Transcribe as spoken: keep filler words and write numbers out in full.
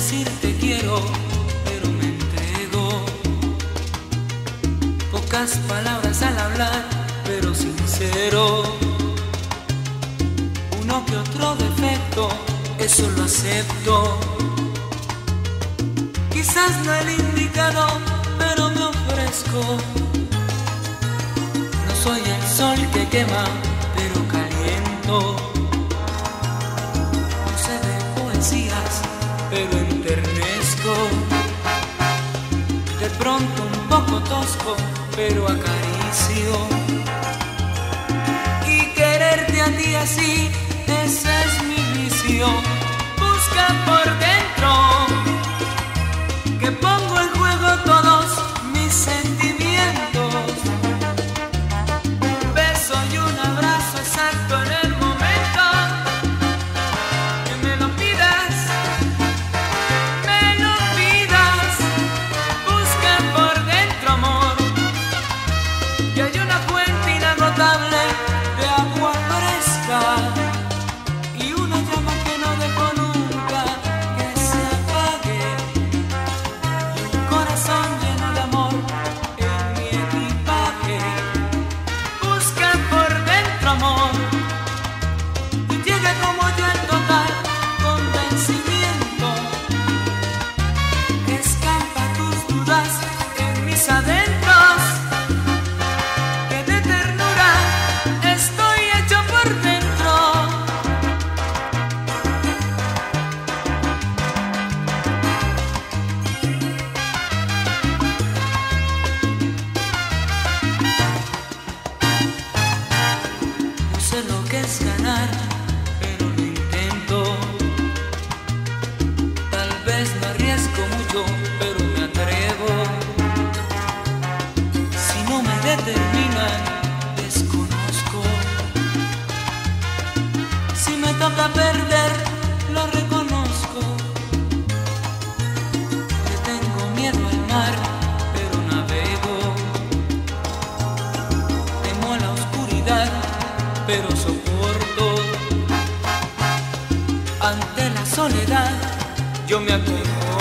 decir te quiero, pero me entrego. Pocas palabras al hablar, pero sincero. Uno que otro defecto, eso lo acepto. Quizás no el indicado, pero me ofrezco. No soy el sol que quema, pero caliento. No sé de poesías, pero enternezco. De pronto un poco tosco, pero acaricio. Y quererte a ti así, ese es mi vicio. Busca por dentro, que pongo en juego todos mis sentimientos. Un beso y un abrazo exacto en el momento que me lo pidas, me lo pidas. Busca por dentro, amor, que hay una fuente inagotable de agua fresca y una llama que no dejo nunca que se apague, y un corazón lleno de amor en mi equipaje. Busca por dentro, amor, y llega como yo en total convencimiento. Escampa tus dudas en mis adentros, que de ternura estoy hecho por dentro. No sé lo que es ganar, pero lo intento. Tal vez me arriesgo mucho, pero me atrevo. Si no me determinan, desconozco. Si me toca perder, lo reconozco. Le tengo miedo al mar, pero navego. Temo a la oscuridad, pero soporto. Ante la soledad, yo me acomodo.